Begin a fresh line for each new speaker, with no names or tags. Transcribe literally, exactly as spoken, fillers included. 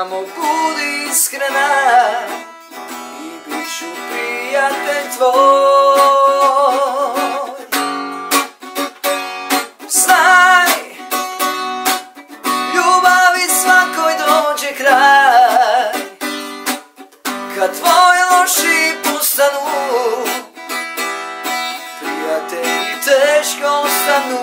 Samo budi iskrena i bit ću prijatelj tvoj. Znaj, ljubavi svakoj dođe kraj, kad tvoji loši postanu, prijatelji teško ostanu.